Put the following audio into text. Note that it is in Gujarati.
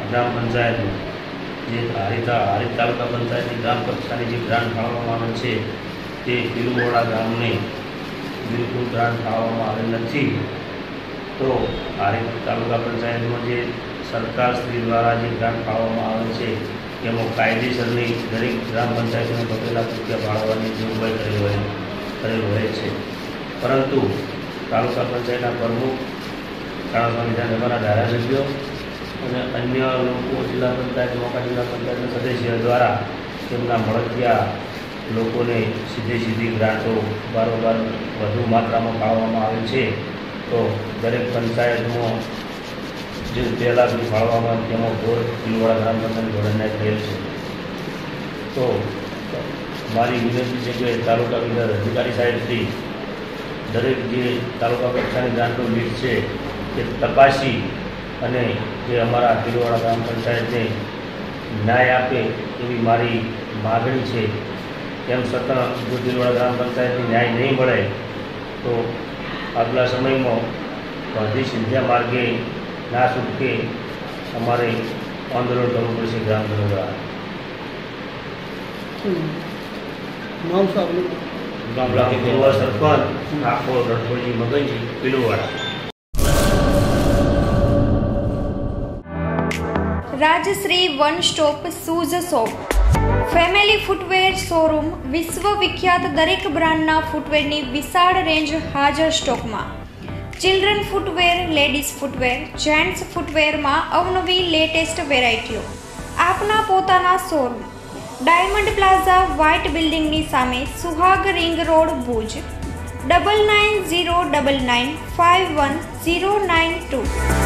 ગ્રામ પંચાયત જે હારીજ તાલુકા પંચાયતની ગ્રામ કક્ષાની જે ગ્રાન્ટ ફાળવવામાં આવેલ છે તે પીલુવાડા ગામને બિલકુલ ગ્રાન્ટ ફાળવવામાં આવેલ નથી. તો હારીજ તાલુકા પંચાયતમાં જે સરકારશ્રી દ્વારા જે ગ્રાન્ટ ફાળવવામાં આવે છે તેમાં કાયદેસરની દરેક ગ્રામ પંચાયતોને 2 લાખ રૂપિયા ફાળવવાની જોગવાઈ કરેલ હોય છે. પરંતુ તાલુકા પંચાયતના પ્રમુખ, શાળા વિધાનસભાના ધારાસભ્યો અને અન્ય લોકો જિલ્લા પંચાયત, મોકા જિલ્લા પંચાયતના સદસ્ય દ્વારા તેમના મળતિયા લોકોને સીધી ગ્રાન્ટો બારોબાર વધુ માત્રામાં ફાળવવામાં આવે છે. તો દરેક પંચાયતમાં જે 2 લાખ ફાળવવામાં તેમાં પીલુવાડા ગ્રામ પંચાયત જોડાણ થયેલ છે. તો મારી વિનંતી છે કે તાલુકા વિકાસ અધિકારી સાહેબશ્રી દરેક જે તાલુકા કક્ષાની ગ્રાન્ટો લીડ છે તે તપાસી અને જે અમારા પીલુવાડા ગ્રામ પંચાયતને ન્યાય આપે એવી મારી માગણી છે. તેમ છતાં જો પીલુવાડા ગ્રામ પંચાયતને ન્યાય નહીં મળે તો આગલા સમયમાં ગાંધી સિંધિયા માર્ગે ના છૂટકે અમારે આંદોલન કરવું પડશે ગ્રામજનો દ્વારા. પૂર્વ sarpanch Thakor Ranchhodji Maganji, Piluvada. Rajshree one stop shoes shop, family footwear showroom. વિશ્વ વિખ્યાત દરેક બ્રાન્ડના ફૂટવેરની વિશાળ રેન્જ હાજર સ્ટોકમાં. Children footwear, ladies footwear, gents ફૂટવેરમાં અવનવી લેટેસ્ટ વેરાયટીઓ. આપના પોતાના શોરૂમ ડાયમંડ પ્લાઝા, વ્હાઇટ બિલ્ડિંગની સામે, સુહાગ રિંગ રોડ, ભુજ. 9909951092.